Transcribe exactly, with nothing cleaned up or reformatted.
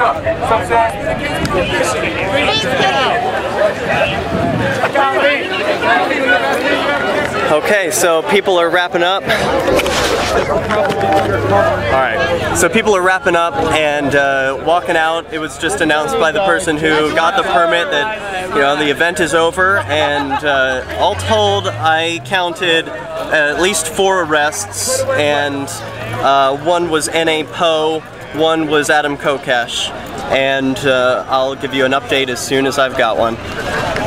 Okay, so people are wrapping up. Alright, so people are wrapping up and uh, walking out. It was just announced by the person who got the permit that, you know, the event is over, and uh, all told I counted at least four arrests, and uh, one was N A Poe, one was Adam Kokesh, and uh, I'll give you an update as soon as I've got one.